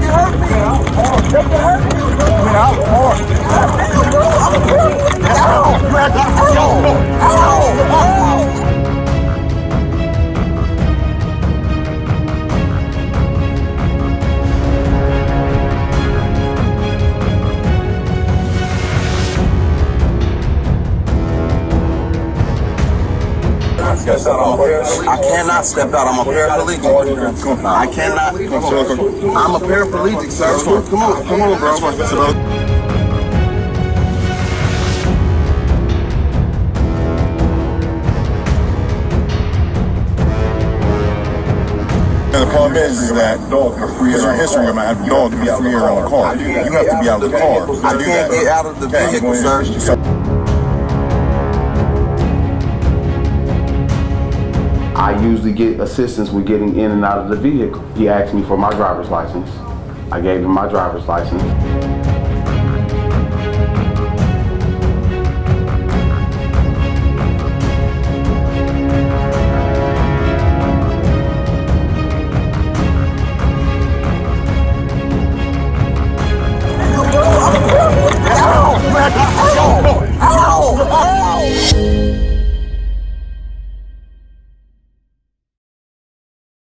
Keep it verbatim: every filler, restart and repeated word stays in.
can hurt me. They can hurt me. I mean, I was hard. I'm a paraplegic. Ow! You had that. Ow! Ow! Ow! I cannot step out. I'm a paraplegic. I cannot. I'm a paraplegic, sir. Come on, come on, bro. And the problem is, is that because our history, I'm have a dog to be freer on the car. You have to be out of the car. I can't get out of the vehicle, sir. I usually get assistance with getting in and out of the vehicle. He asked me for my driver's license. I gave him my driver's license.